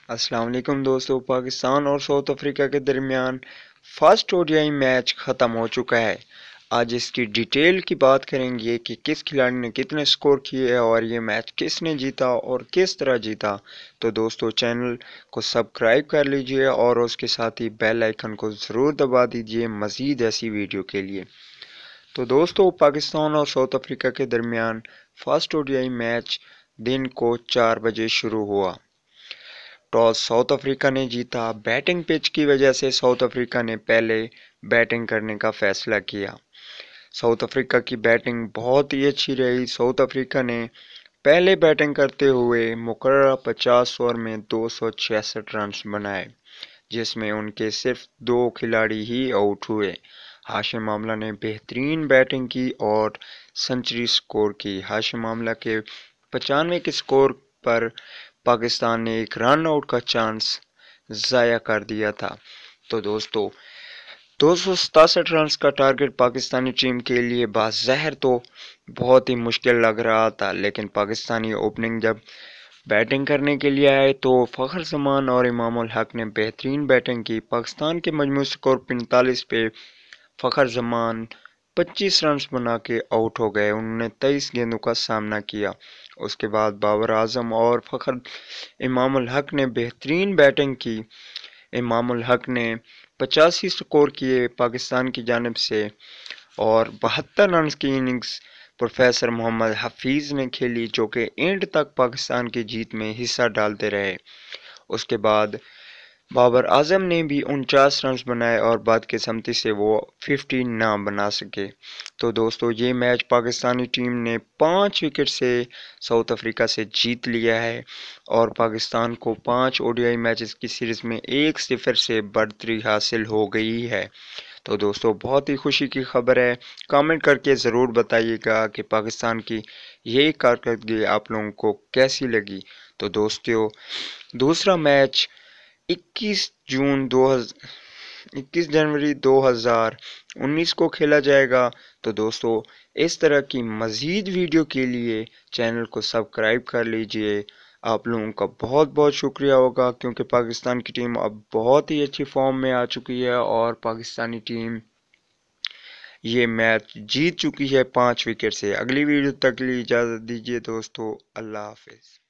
السلام علیکم دوستو، پاکستان اور ساؤتھ افریقہ کے درمیان فرسٹ اوڈیائی میچ ختم ہو چکا ہے۔ آج اس کی ڈیٹیل کی بات کریں گے کہ کس کھلاڑی نے کتنے سکور کیے اور یہ میچ کس نے جیتا اور کس طرح جیتا۔ تو دوستو چینل کو سبسکرائب کر لیجئے اور اس کے ساتھ ہی بیل آئیکن کو ضرور دبا دیجئے مزید ایسی ویڈیو کے لیے۔ تو دوستو پاکستان اور ساؤتھ افریقہ کے درمیان فرسٹ اوڈیائی میچ دن کو 4 بجے شروع ہوا۔ ٹاس ساؤتھ افریقہ نے جیتا۔ بیٹنگ پچ کی وجہ سے ساؤتھ افریقہ نے پہلے بیٹنگ کرنے کا فیصلہ کیا۔ ساؤتھ افریقہ کی بیٹنگ بہت ہی اچھی رہی۔ ساؤتھ افریقہ نے پہلے بیٹنگ کرتے ہوئے مقررہ 50 اوور میں 266 رنز بنائے، جس میں ان کے صرف 2 کھلاڑی ہی آؤٹ ہوئے۔ ہاشم املہ نے بہترین بیٹنگ کی اور سنچری سکور کی۔ ہاشم املہ کے 95 کے سکور پر پاکستان نے ایک رن آؤٹ کا چانس ضائع کر دیا تھا۔ تو دوستو 267 رنز کا ٹارگٹ پاکستانی ٹیم کے لیے بظاہر تو بہت ہی مشکل لگ رہا تھا، لیکن پاکستانی اوپننگ جب بیٹنگ کرنے کے لیے آئے تو فخر زمان اور امام الحق نے بہترین بیٹنگ کی۔ پاکستان کے مجموعی سکور 45 پہ فخر زمان 25 رنز بنا کے آؤٹ ہو گئے۔ انہوں نے 23 گیندوں کا سامنا کیا۔ اس کے بعد بابر اعظم اور فخر امام الحق نے بہترین بیٹنگ کی۔ امام الحق نے 85 سکور کیے پاکستان کی جانب سے اور 72 رنز کی اننگز پروفیسر محمد حفیظ نے کھیلی، جو کہ اینڈ تک پاکستان کی جیت میں حصہ ڈالتے رہے۔ اس کے بعد بابر اعظم نے بھی 49 رنز بنائے اور بدقسمتی سے وہ 50 نہ بنا سکے۔ تو دوستو یہ میچ پاکستانی ٹیم نے 5 وکٹ سے ساؤتھ افریقہ سے جیت لیا ہے اور پاکستان کو 5 اوڈیائی میچز کی سیریز میں 1-0 سے بڑھتری حاصل ہو گئی ہے۔ تو دوستو بہت ہی خوشی کی خبر ہے۔ کامنٹ کر کے ضرور بتائیے گا کہ پاکستان کی یہ کارکردگی آپ لوگوں کو کیسی لگی۔ تو دوستو دوسرا میچ 21 جنوری 2019 کو کھیلا جائے گا۔ تو دوستو اس طرح کی مزید ویڈیو کے لیے چینل کو سبسکرائب کر لیجئے۔ آپ لوگوں کا بہت بہت شکریہ ہوگا، کیونکہ پاکستان کی ٹیم اب بہت ہی اچھی فارم میں آ چکی ہے اور پاکستانی ٹیم یہ میچ جیت چکی ہے 5 وکٹ سے۔ اگلی ویڈیو تک کے لیے اجازت دیجیے دوستو، اللہ حافظ۔